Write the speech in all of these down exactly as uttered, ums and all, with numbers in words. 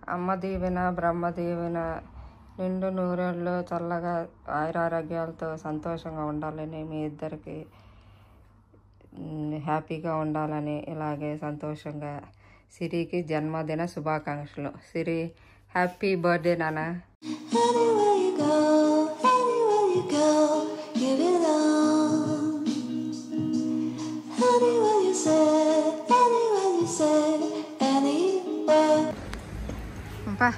అమ్మ దీవెన బ్రహ్మ దీవెన నిండు నూరేళ్ళు చల్లగా ఆయురారోగ్యాలతో సంతోషంగా ఉండాలని మీ ఇద్దరికి హ్యాపీగా ఉండాలని ఇలాగే సంతోషంగా సిరికి జన్మదిన శుభాకాంక్షలు. సిరి హ్యాపీ బర్త్డే నాన్న. పా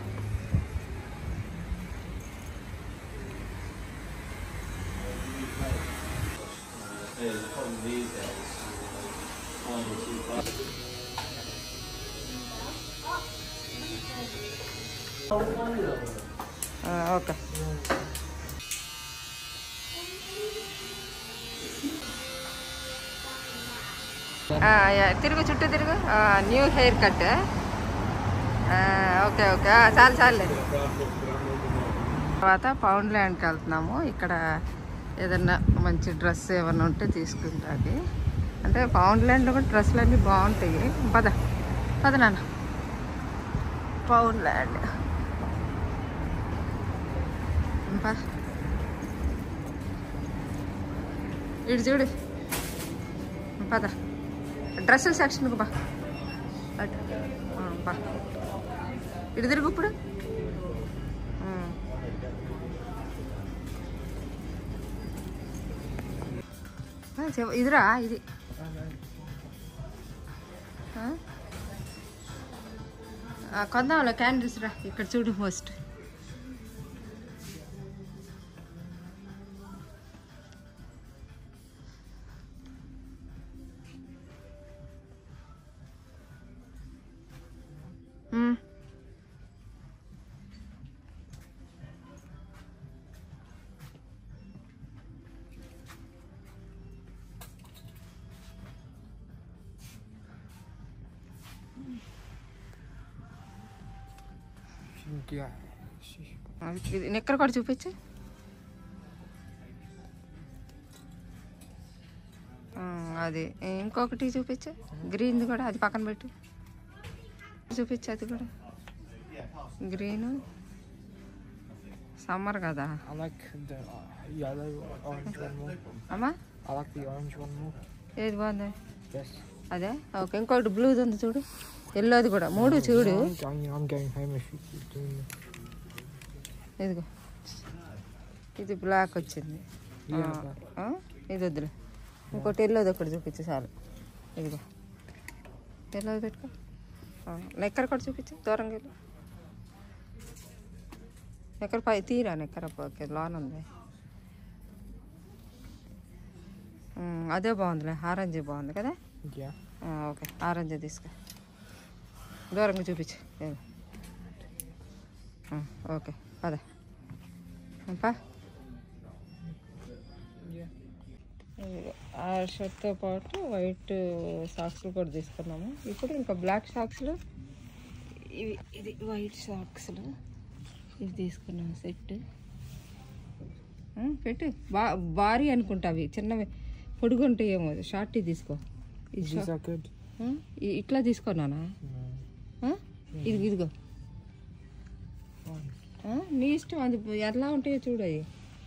ఓకే. తిరుగు చుట్టూ తిరుగు. New haircut. Okay okay చాలు చాలు. తర్వాత పౌండ్ ల్యాండ్కి వెళ్తున్నాము. ఇక్కడ ఏదన్నా మంచి డ్రెస్ ఏమన్నా ఉంటే తీసుకుంటాది. అంటే పౌండ్ ల్యాండ్లో కూడా డ్రెస్సులు అన్నీ బాగుంటాయి. పద పద నాన్న. పౌండ్ ల్యాండ్ ఇటు చూడు. పద డ్రెస్సుల సెక్షన్కి బా. బా ఇటు తిరుగు. ఇప్పుడు ఇదిరా ఇది కొందాంలో క్యాండిల్స్ రా. ఇక్కడ చూడు ఫస్ట్. నిక్కర కూడా చూపించు. అది ఇంకొకటి చూపించు. గ్రీన్ది కూడా అది పక్కన పెట్టు. చూపించు అది కూడా. గ్రీన్ సమ్మర్ కదా. అమ్మా ఏది బాగుంది? అదే ఓకే. ఇంకొకటి బ్లూది ఉంది చూడు. ఎల్లోది కూడా. మూడు చూడు. ఇదిగో ఇది బ్లాక్ వచ్చింది. ఇది వద్దులే. ఇంకోటి ఎల్లోది ఒకటి చూపించు చాలు. ఇదిగో ఎల్లోది పెట్టుకో. నెక్కర కూడా చూపించు. దూరంగా వెళ్ళి నెక్కర పై తీరా. నెక్కర లోన్ ఉంది. అదే బాగుందిలే. ఆరెంజ్ బాగుంది కదా. ఓకే ఆరెంజ్ తీసుకో. దూరంగా చూపించు. ఓకే పద పా. ఆ షర్ట్తో పాటు వైట్ సాక్స్లు కూడా తీసుకున్నాము. ఇప్పుడు ఇంకా బ్లాక్ సాక్స్లు ఇవి. ఇది వైట్ సాక్స్లు ఇవి తీసుకున్నాము సెట్. పెట్టు. బా భారీ అనుకుంటా. అవి చిన్నవి పొడుగు ఉంటాయి ఏమో. షార్ట్ తీసుకో. ఇట్లా తీసుకున్నానా? ఇది ఇదిగో నీ ఇష్టం. అది ఎలా ఉంటాయో చూడు. అవి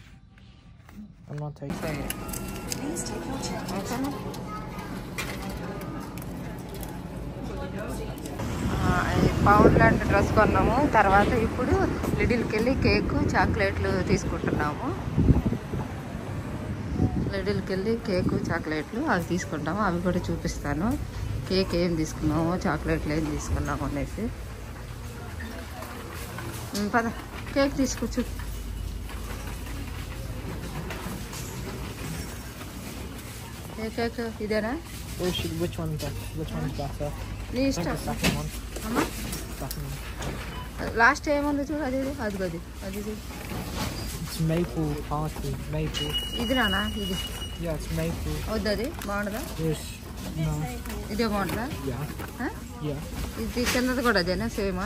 పౌండ్ లాంటి డ్రెస్ కొన్నాము. తర్వాత ఇప్పుడు లిడిల్కి వెళ్ళి కేకు చాక్లెట్లు తీసుకుంటున్నాము. లిడిల్కి వెళ్ళి కేకు చాక్లెట్లు అవి తీసుకుంటాము. అవి కూడా చూపిస్తాను. కేక్ ఏం తీసుకున్నామో చాక్లెట్లు ఏం తీసుకున్నాము అనేసి. పద కేక్ తీసుకొచ్చు. ఏ కేక్ ఇదేనా? నీ ఇష్టం. లాస్ట్ ఏముంది చూడు. అది అది అది అది చూడు. ఇది నానా ఇది. వద్దు అది బాగుండదా? ఇదే బాగుంటుందా? ఇది చిన్నది కూడా అదేనా? సేమా?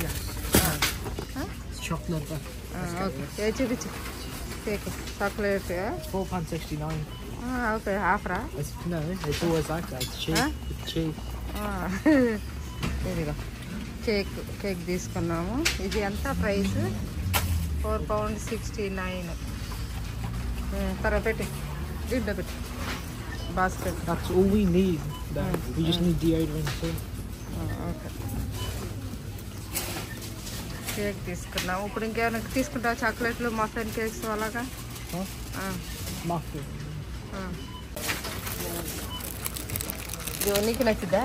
ఓకే చూపించు. Cake chocolate four pounds sixty-nine. Okay half రా? No, it's always like that. It's cheap. It's cheap. ఇదిగో కేక్ కేక్ తీసుకున్నాము. ఇది ఎంత price? Four pound sixty nine. తర్వాత పెట్టి దీంట్లో పెట్టి basket. That's all we need. Then mm. we just mm. need deodorant too. Okay, cake తీసుకున్నాము. ఇప్పుడు ఇంకేమైనా తీసుకుంటావా? చాక్లెట్లు, మఫిన్ కేక్స్ అలాగా? మఫిన్ నీకు నచ్చుద్దా?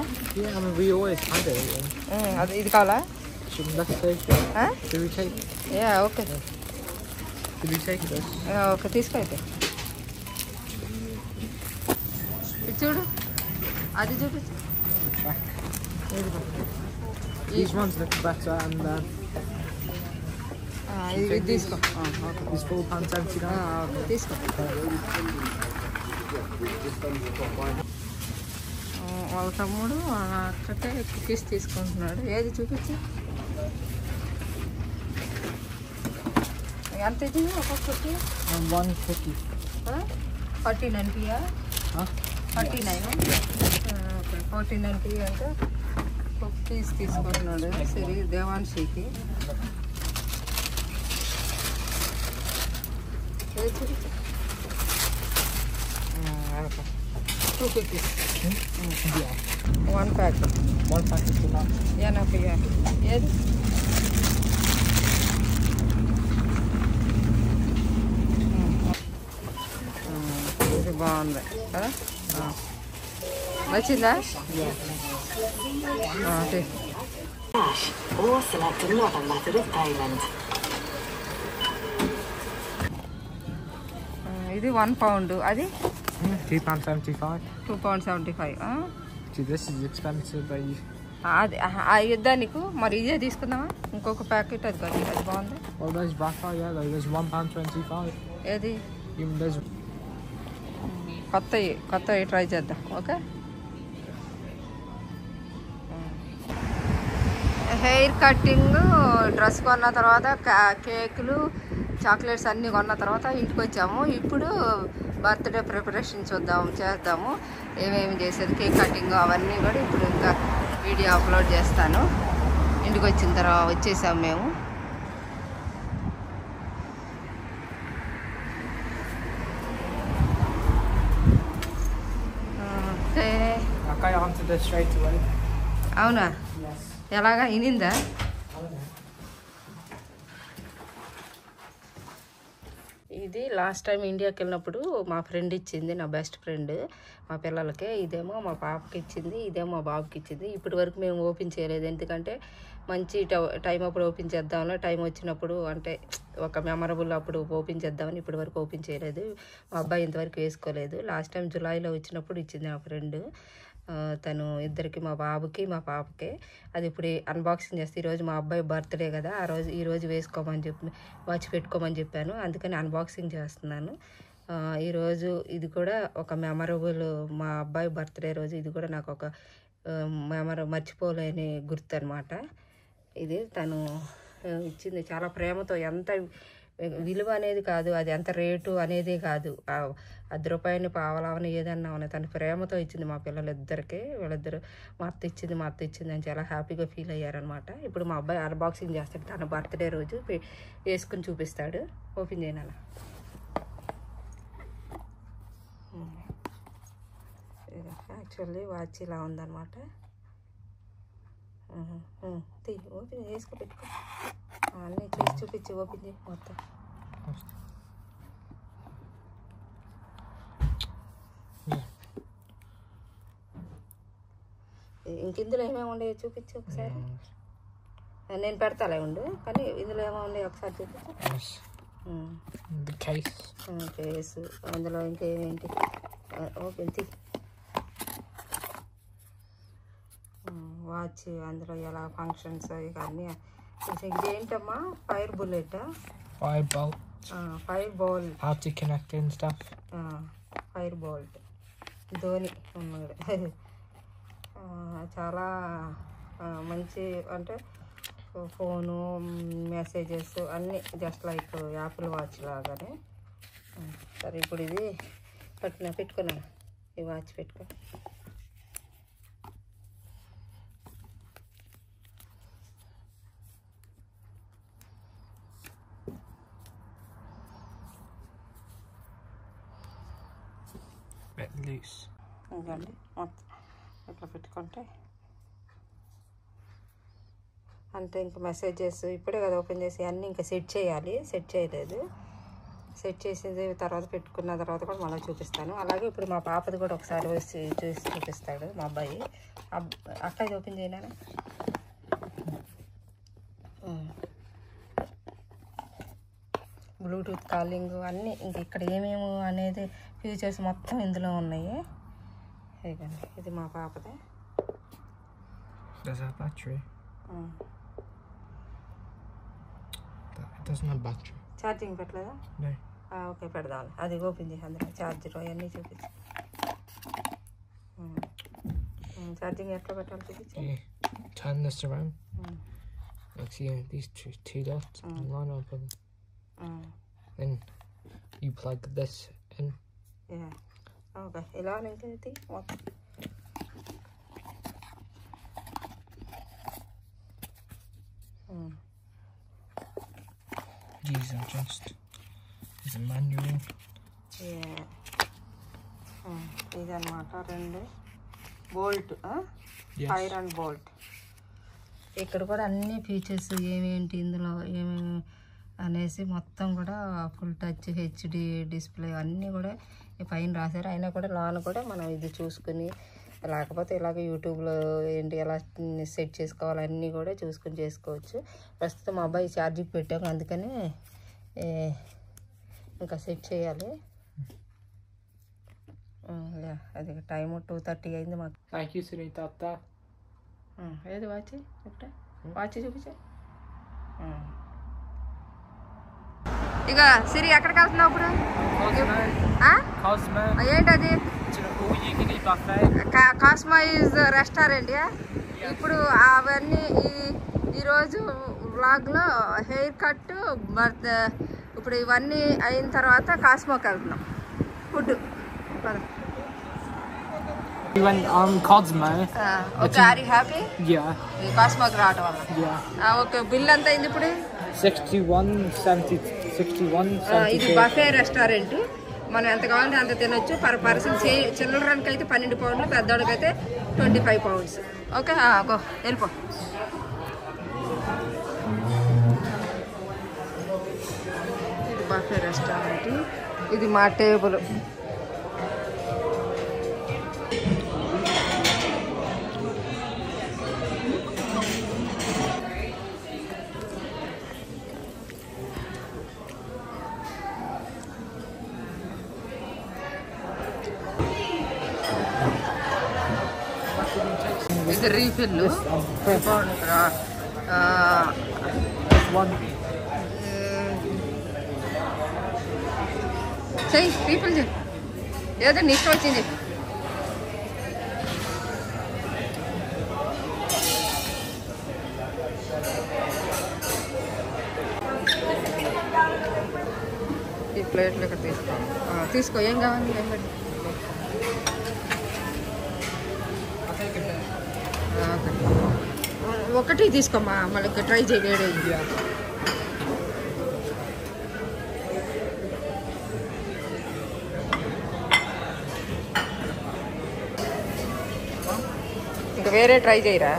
అది ఇది కావాలా? ఓకే ఓకే, తీసుకో అయితే. ఇది చూడు, అది చూపించు. ఇది తీసుకో. తీసుకో. వాళ్ళ తమ్ముడు అక్కడే కుకీస్ తీసుకుంటున్నాడు. ఏది చూపించి? ఎంత ఇది ఒక్కొక్కటి? వన్ కుకీ ఫార్టీ నైన్ పియా? Forty nine okay, forty nine p అంటే కుకీస్ తీసుకుంటున్నాడు. సరే, దేవాన్షికి ఏది చూపించి? Two cookies, one packet. One packet ఎనభై. ఏది? ఇది బాగుంది కదా, నచ్చిందా? ఇది వన్ పౌండ్. అది two pound seventy five. Two pound seventy five. This is expensive, but you... అది ఇద్దా నీకు? మరి ఇదే తీసుకుందామా? ఇంకొక ప్యాకెట్. అది కాదు, అది బాగుంది. Oh, there's Baffa, yeah, like, there's one pound twenty-five. ఏది? Even there's... కొత్తవి కొత్తవి ట్రై చేద్దాం. ఓకే, హెయిర్ కటింగ్, డ్రెస్ కొన్న తర్వాత కేకులు, చాక్లెట్స్ అన్నీ కొన్న తర్వాత ఇంటికి వచ్చాము. ఇప్పుడు బర్త్డే ప్రిపరేషన్ చూద్దాము, చేద్దాము. ఏమేమి చేసేది, కేక్ కటింగ్ అవన్నీ కూడా ఇప్పుడు ఇంకా వీడియో అప్లోడ్ చేస్తాను. ఇంటికి వచ్చిన తర్వాత వచ్చేసాము మేము. అవునా? ఎలాగా ఇనిందా? ఇది లాస్ట్ టైం ఇండియాకి వెళ్ళినప్పుడు మా ఫ్రెండ్ ఇచ్చింది, నా బెస్ట్ ఫ్రెండ్, మా పిల్లలకే. ఇదేమో మా పాపకి ఇచ్చింది, ఇదేమో మా బాబుకి ఇచ్చింది. ఇప్పటి వరకు మేము ఓపెన్ చేయలేదు, ఎందుకంటే మంచి టైం అప్పుడు ఓపెన్ చేద్దామని, టైం వచ్చినప్పుడు అంటే ఒక మెమరబుల్ అప్పుడు ఓపెన్ చేద్దామని ఇప్పటి వరకు ఓపెన్ చేయలేదు. మా అబ్బాయి ఇంతవరకు వేసుకోలేదు. లాస్ట్ టైం జూలైలో వచ్చినప్పుడు ఇచ్చింది నా ఫ్రెండ్. తను ఇద్దరికి, మా బాబుకి మా పాపకే. అది ఇప్పుడు అన్బాక్సింగ్ చేస్తే, ఈరోజు మా అబ్బాయి బర్త్డే కదా, ఆ రోజు ఈరోజు వేసుకోమని చెప్పి వాచ్ పెట్టుకోమని చెప్పాను, అందుకని అన్బాక్సింగ్ చేస్తున్నాను. ఈరోజు ఇది కూడా ఒక మెమరబుల్, మా అబ్బాయి బర్త్డే రోజు ఇది కూడా నాకు ఒక మెమర మర్చిపోలేని గుర్తు అనమాట. ఇది తను ఇచ్చింది చాలా ప్రేమతో. ఎంత విలువ అనేది కాదు, అది ఎంత రేటు అనేది కాదు, అర్ధ రూపాయలని పావలావని ఏదన్నా ఉన్నాయి, తను ప్రేమతో ఇచ్చింది మా పిల్లలిద్దరికి. వీళ్ళిద్దరు మా అత్త ఇచ్చింది మా అత్త ఇచ్చింది అని చాలా హ్యాపీగా ఫీల్ అయ్యారనమాట. ఇప్పుడు మా అబ్బాయి అన్బాక్సింగ్ చేస్తాడు, తన బర్త్డే రోజు వేసుకుని చూపిస్తాడు. ఓపెన్ చేయనా? యాక్చువల్లీ వాచ్ ఇలా ఉందన్నమాట. తీ ఓపెన్ చేసుకో, పెట్టుకో, అన్నీ చేసి చూపించి ఓపెన్ చేయి మొత్తం. ఇంక ఇందులో ఏమేమి ఉండేవి చూపించి ఒకసారి. నేను పెడతాలే ఉండు, కానీ ఇందులో ఏమో ఉండేవి ఒకసారి చూపించు. కేసు, అందులో ఇంకేమేంటి ఓపెన్ తీ. వాచ్, అందులో ఎలా ఫంక్షన్స్ ఇవన్నీ. ఇదేంటమ్మా? Fire bullet, Fire Boltt, fire bowl, how to connect and stuff. Fire Boltt. Dhoni ఉన్నాడు. చాలా మంచి, అంటే ఫోను, మెసేజెస్ అన్నీ జస్ట్ లైక్ యాపిల్ వాచ్ లాగానే. సరే, ఇప్పుడు ఇది పట్టిన పెట్టుకున్నాను, ఈ వాచ్ పెట్టుకో. loose. ఇంకండి మొత్తం ఇట్లా పెట్టుకుంటే అంతే. ఇంకా మెసేజెస్ ఇప్పుడే కదా ఓపెన్ చేసి అన్నీ ఇంకా సెట్ చేయాలి. సెట్ చేయలేదు. సెట్ చేసేది తర్వాత పెట్టుకున్న తర్వాత కూడా మళ్ళీ చూపిస్తాను. అలాగే ఇప్పుడు మా పాపది కూడా ఒకసారి వచ్చి చూసి చూపిస్తాడు మా అబ్బాయి. అక్క ఇది ఓపెన్ చేయనా? బ్లూటూత్ కాలింగ్ అన్నీ ఇంక ఇక్కడ ఏమేమి అనేది ఫీచర్స్ మొత్తం ఇందులో ఉన్నాయి. ఇదిగోండి ఇది మా పాపదే. Does it have battery? Mm. That, it doesn't have battery. Charging పెట్టలేదా? No. ఓకే పెడదాం. అది ఓపెన్ చేసి అందులో ఛార్జర్ అవన్నీ చూపించి ఛార్జింగ్ ఎట్లా పెట్టాలి చూపించి. You turn this around. Mm. Like see these two, two dots mm. and line up on them. Mm. Then you plug this in. Yeah. Okay. ఇలా ఇంకేది మొత్తం These are just is a manual. Yeah. ఇదన్నమాట రెండు bolt, fire and bolt. ఇక్కడ కూడా అన్ని features ఏమేంటి ఇందులో ఏమేమి అనేసి మొత్తం కూడా ఫుల్ టచ్ హెచ్డి డిస్ప్లే అన్నీ కూడా పైన రాశారు. అయినా కూడా లోన కూడా మనం ఇది చూసుకుని లేకపోతే ఇలాగ యూట్యూబ్లో ఏంటి ఎలా సెట్ చేసుకోవాలి అన్నీ కూడా చూసుకుని చేసుకోవచ్చు. ప్రస్తుతం మా అబ్బాయి ఛార్జింగ్ పెట్టాము అందుకని ఇంకా సెట్ చేయాలి. అది టైము టూ థర్టీ అయింది మాకు. Thank you, Sunita. ఏది వాచ్ ఇప్పుడే వాచ్ చూపించా. ఇక సిరి ఎక్కడికి వెళ్తున్నావు ఇప్పుడు? ఏంటది? Cosmo is restaurant. ఇప్పుడు అవన్నీ ఈ ఈరోజు వ్లాగ్లో హెయిర్ కట్ బర్త్ ఇప్పుడు ఇవన్నీ అయిన తర్వాత కాస్మోకి వెళ్తున్నాం food. We went on Cosmo. Okay, are you happy? Yeah. కాస్మోకి రావటం వల్ల. Yeah. ఓకే, బిల్ ఎంత అయింది ఇప్పుడు? sixty-one seventy sixty-one seventy. ఇది బఫే రెస్టారెంట్. మనం ఎంత కావాలంటే అంత తినొచ్చు. పర్ పర్సన్ చిల్డ్రన్కి అయితే పన్నెండు పౌండ్లు, పెద్దవాడికి అయితే twenty five pounds. Okay, go వెళ్ళిపో. ఇది బఫే రెస్టారెంట్. ఇది మా టేబుల్. ఇది రీఫిల్ చెయ్యి, రీఫిల్ చెయ్యి. ఏదో నీ ఇష్టం వచ్చింది. ఈ ప్లేట్లు ఇక్కడ తీసుకో తీసుకో ఏం కావాలి ఏం పెట్టి. ఒకటి తీసుకోమ్మా, మళ్ళీ ఇంకా ట్రై చేయలేడు. ఇంకా వేరే ట్రై చేయరా?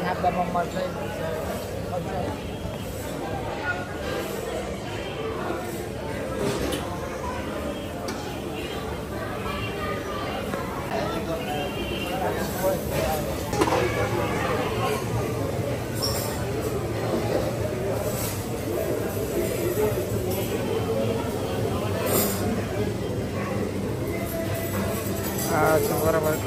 చివర వరకు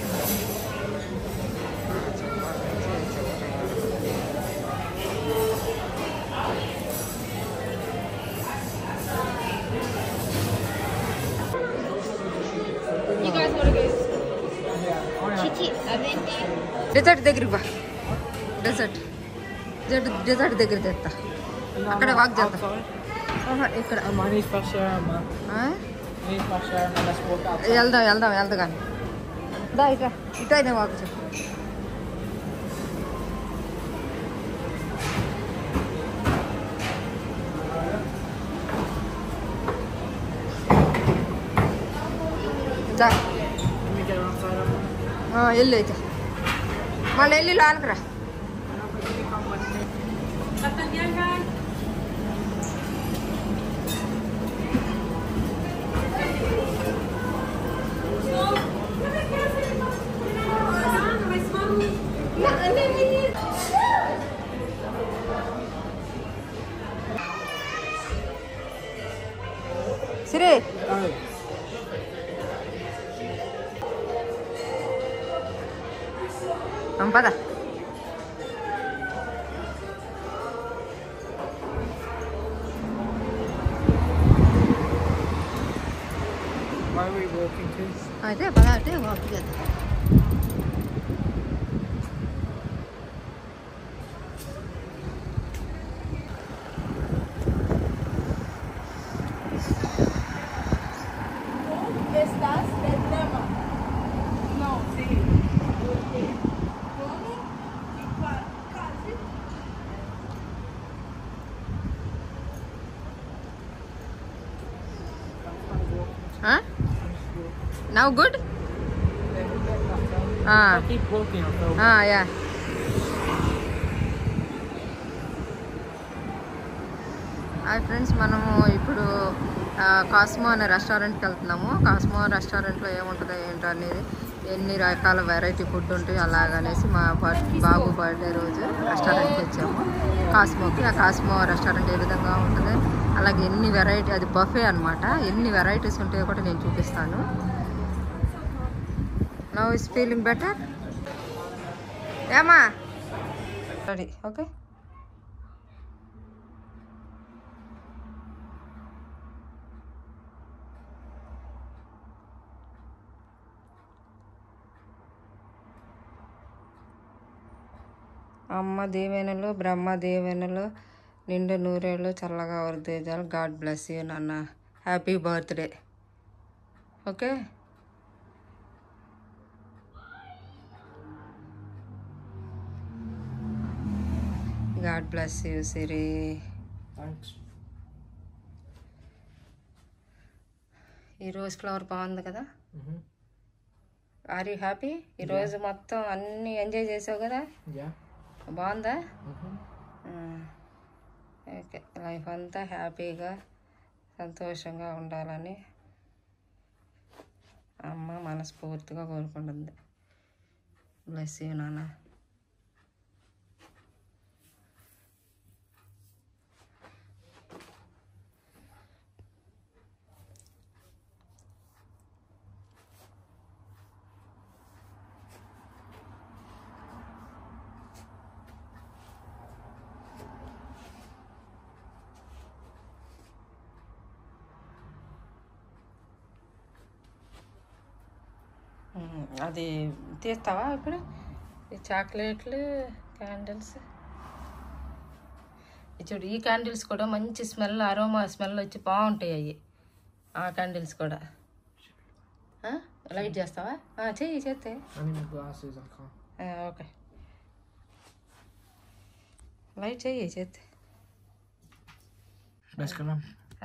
డెజర్ట్ దగ్గరికి బా. డెజర్ట్ డెజర్ట్ దగ్గర తెస్తా. అక్కడ వాక్ చేస్తా. ఇక్కడ వెళ్దాం వెళ్దాం వెళ్దా కానీ దా ఇట్లా ఇటు అయితే వాక్ చెప్పు. దా వెళ్ళు అయితే మళ్ళీ వెళ్ళి లోనకి రా. సిరి పద. Why are we walking to? అయితే పద అంటే వాక్ చేద్దాం. Huh? Now good? Ah. Keep walking. I'll film. Ah, yeah. Hi friends, మనము ఇప్పుడు కాస్మో అనే రెస్టారెంట్కి వెళ్తున్నాము. కాస్మో రెస్టారెంట్లో ఏముంటుందో ఏంటో అనేది, ఎన్ని రకాల వెరైటీ ఫుడ్ ఉంటాయి అలాగనేసి మా బాబు బర్త్డే రోజు రెస్టారెంట్కి వచ్చాము కాస్మోకి. ఆ కాస్మో రెస్టారెంట్ ఏ విధంగా ఉంటుంది, అలాగే ఎన్ని వెరైటీ, అది బఫే అనమాట, ఎన్ని వెరైటీస్ ఉంటాయో కూడా నేను చూపిస్తాను. నౌ ఇస్ ఫీలింగ్ బెటర్ ఏమా రెడీ? ఓకే. అమ్మ దీవెనలు, బ్రహ్మ దీవెనలు, నిండు నూరేళ్ళు, చల్లగా వర్ధేజాలు. గాడ్ బ్లెస్ యూ నాన్న. Happy birthday. Okay. God bless you Siri. Thanks. ఈ రోజ్ ఫ్లవర్ బాగుంది కదా. Mhm. Are you happy? ఈరోజు మొత్తం అన్నీ ఎంజాయ్ చేసావు కదా. Yeah. బాగుందా? Mhm. ఓకే. లైఫ్ అంతా హ్యాపీగా సంతోషంగా ఉండాలని అమ్మ మనస్ఫూర్తిగా కోరుకుంటుంది. బ్లెస్ యూ నాన్న. అది తీస్తావా ఇప్పుడు? ఈ చాక్లెట్లు, క్యాండిల్స్ చూడు. ఈ క్యాండిల్స్ కూడా మంచి స్మెల్, అరోమా స్మెల్ వచ్చి బాగుంటాయి అవి. ఆ క్యాండిల్స్ కూడా లైట్ చేస్తావా? చెయ్యి చేస్తే. I need my glasses. I can't. Okay, light చెయ్యి చేస్తే. Let's go on.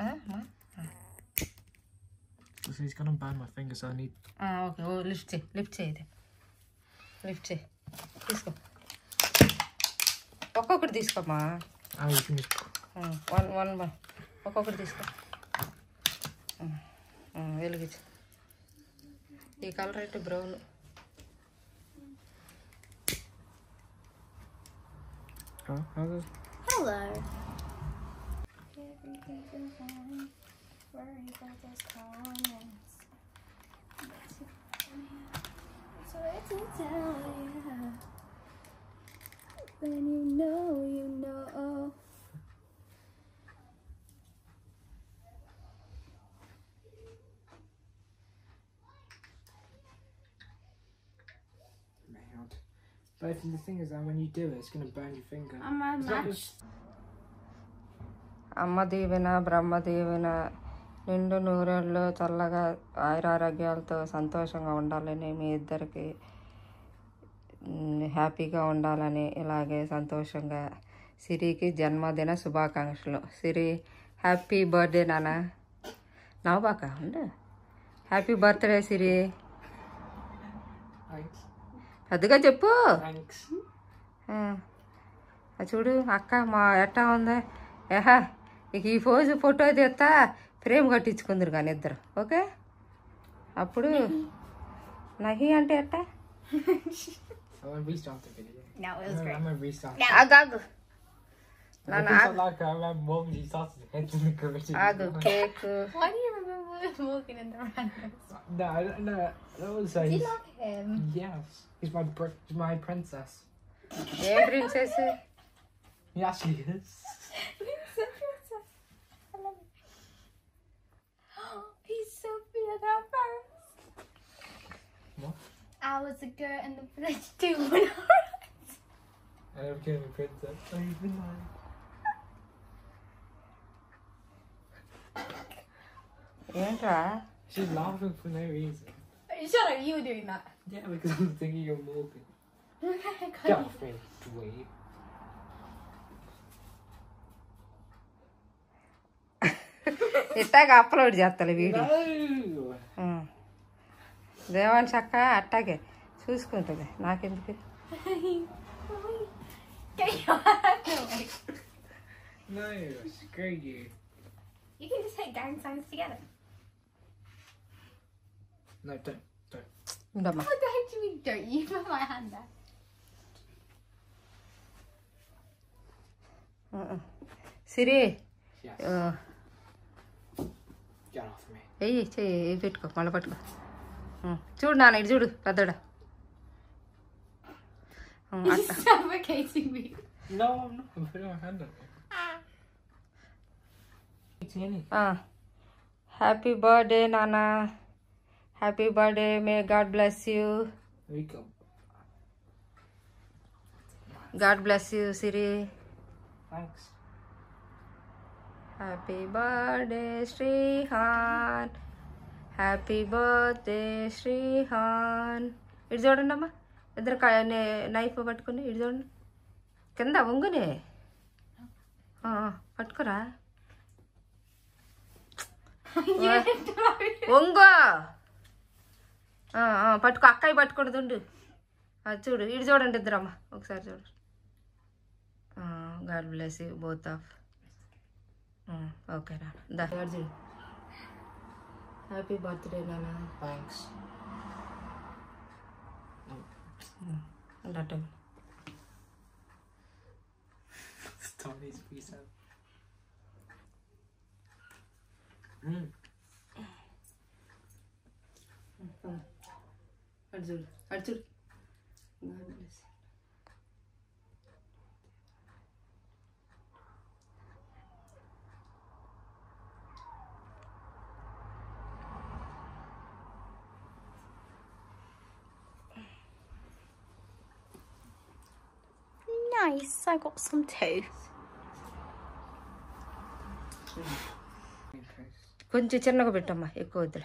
So he's gonna burn my fingers, so I need. Okay. ఓ లిఫ్ట్ చేయి, లిఫ్ట్ చేయి, లిఫ్ట్ చేయి. తీసుకో, ఒక్కొక్కటి తీసుకోమ్మా. Oh, you can just. One one one ఒక్కొక్కటి తీసుకో. వెలిగించు. ఈ కలర్ అయితే brown. Oh, hello. Hello. Worry about those comments. So I to tell you. When you know, you know. But if the thing is that when you do it, it's gonna burn your finger. I'm a It's not match. అమ్మ దీవెన, బ్రహ్మ దీవెన, నిండు నూరేళ్ళు చల్లగా ఆయురారోగ్యాలతో సంతోషంగా ఉండాలని, మీ ఇద్దరికి హ్యాపీగా ఉండాలని, ఇలాగే సంతోషంగా. సిరికి జన్మదిన శుభాకాంక్షలు. సిరి హ్యాపీ బర్త్డే నాన్న. నవ్వబాక ఉండు. Happy birthday Siri. Thanks. పెద్దగా చెప్పు. Thanks. ఆ, చూడు అక్క మా ఎట్టా ఉందా. ఏహా ఇక ఈ ఫోజు ఫోటో తీస్తా ఫ్రేమ్ కట్టించుకుందరు కానీ ఇద్దరు. ఓకే అప్పుడు నహి అంటే ఎట్టా. I'm gonna restart the video. No, it was I'm great. gonna restart. ఆగు ఆగు I నాన్న feel ఆగు like I remember when you started heading the correction. ఆగు cake. Why do you remember walking in the randoms? No, I don't know. That was Do you a... like him? Yes. He's my, br- he's my princess. A princess. He actually is. He's so princess. I love him. He's so weird at first. What? I was a girl in the village too when I was. I never became a princess. Oh, you've been lying. ఏంట్రా She's laughing for no reason. Shut up, you were doing that. Yeah, because I'm thinking you're moving. Okay, Get off me, dweeb. ఇట్టాగా upload చేస్తాను video. No! దేవాన్ చక్క అట్టాగే చూసుకుంటుంది నాకెందుకు. Get your hand away. No, screw you. You can just hit gang signs together. No, don't. Don't. ఉండమ్మా. What the heck do you mean don't? You put my hand there. Siri Yes. ఆ, Get off me. వెయ్యి చెయ్యి పెట్టుకో మళ్ళీ పట్టుకో. ఆ, చూడు నాన్న ఇటు చూడు పెద్దడా. ఆ, You're అట్ట. suffocating me. No, I'm not. I'm putting my hand on you. Eating any. ఆ, హ్యాపీ బర్త్డే నాన్న. Happy birthday. May God bless you. There you go. God bless you Siri. Thanks. Happy birthday Srihan. Happy birthday Srihan. ఇటు చూడండి అమ్మా ఇద్దరు knife పట్టుకుని ఇటు చూడండి కింద వంగునే. ఆ, పట్టుకురా వంగు. ఆ, ఆ, పట్టుకో అక్కయ్య పట్టుకుంటుంది ఉండు. అది చూడు ఇటు చూడండి ఇద్దరమ్మా ఒకసారి చూడు. God bless you both of. Okay నాన్న దా చూడు. హ్యాపీ బర్త్డే నాన్న. Thanks. అన్నట్టు Tony's piece out. Mm. అటు చూడు అటు చూడు. God bless you. Nice, I got some too. కొంచెం చిన్నగా పెట్టమ్మా ఎక్కువ వద్దులే.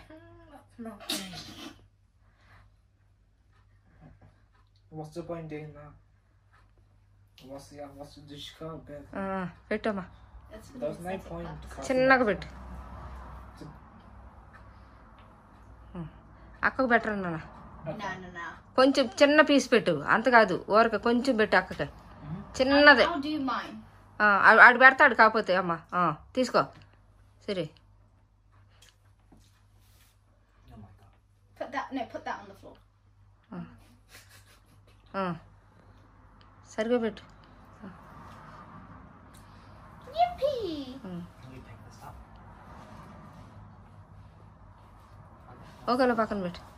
What's the point doing that? What's the what's the dish called? Babe? ఆ, పెట్టమ్మా There's no point. చిన్నగా పెట్టు. అక్కకు పెట్టరు నాన్న. No, no, no. కొంచెం చిన్న పీస్ పెట్టు అంత కాదు ఊరక కొంచెం పెట్టు అక్కకి చిన్నదే. I'll do mine. ఆ, ఆ- ఆడు పెడతాడు కాకపోతే అమ్మా. ఆ, తీసుకో సరే. Oh my god. Put that, no, put that on the floor. ఆ, సరిగ్గా పెట్టు. Yippee! You pick this up. ఓకేలో పక్కన పెట్టు.